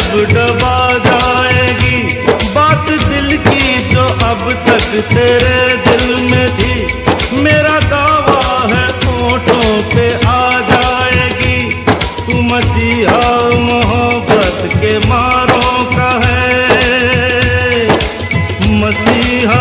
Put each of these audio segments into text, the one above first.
जब दबा जाएगी बात दिल की जो अब तक तेरे दिल में थी, मेरा दावा है होठों पे आ जाएगी। तू मसीहा मोहब्बत के मारों का है, मसीहा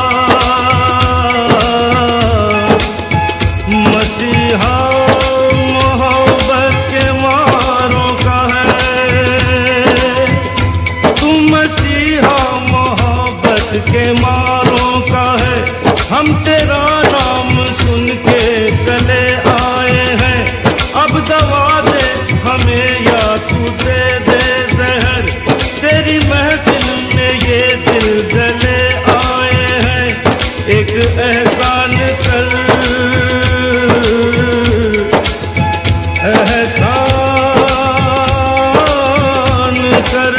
मसीहा मोहब्बत के मारों का है। तू मसीहा मोहब्बत के मारों का है। हम तेरा नाम सुन के चले आए हैं, अब दवा दे हमें या तू दे दे जहर। तेरी महफिल में ये दिल जले आए हैं, एक एहसान कर, एहसान कर,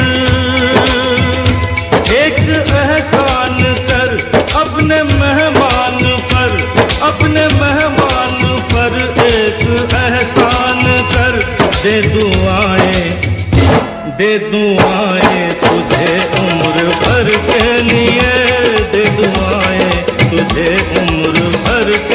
एक एहसान कर अपने मेहमान पर, अपने मेहमान पर एक एहसान कर। दे दुआएं, दे दुआएं तुझे उम्र भर के लिए, दे दुआएं तुझे उम्र भर के